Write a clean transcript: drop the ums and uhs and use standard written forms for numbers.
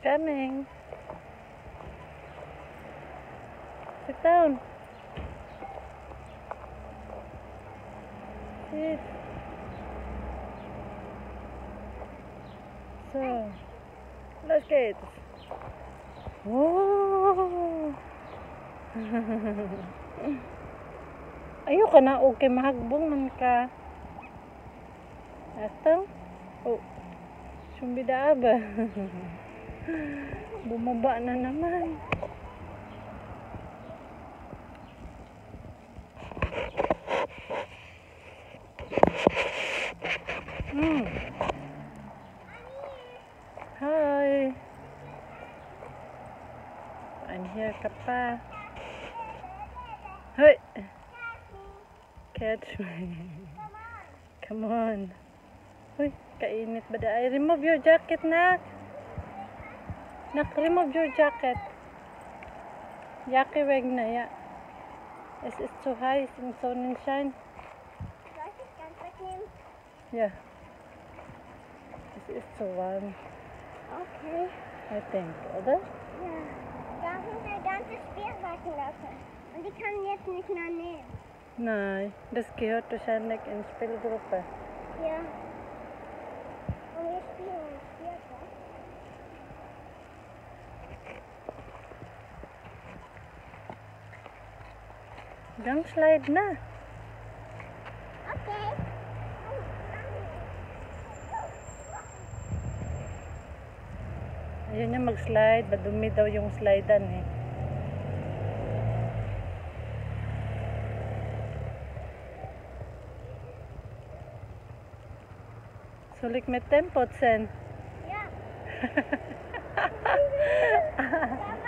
Coming. Sit down. Sit. So, let's get. Oh. Ayoko na, okay, mahagbong man ka. Atang? Oh. Sumbida ba? Bumaba na naman. Hi. I'm here, Kappa. Hey. Catch me. Come on. Uy, kainit ba da? Remove your jacket, Nak. Nak, remove your jacket. Jackie wag na, ya. It's too high in sunshine. Yeah. It's too warm. Okay. I think, oder? Ja. Da sind wir ganze Spielsachen lassen. Und die kann jetzt nicht mehr nehmen. Nein, das gehört wahrscheinlich in die Spielgruppe. Ja. Und wir spielen Spielzeug. Gang slide na. Okay. Ayun niya mag-slide. Madumi daw yung slidean eh. Sulik med tempot sen. Ja.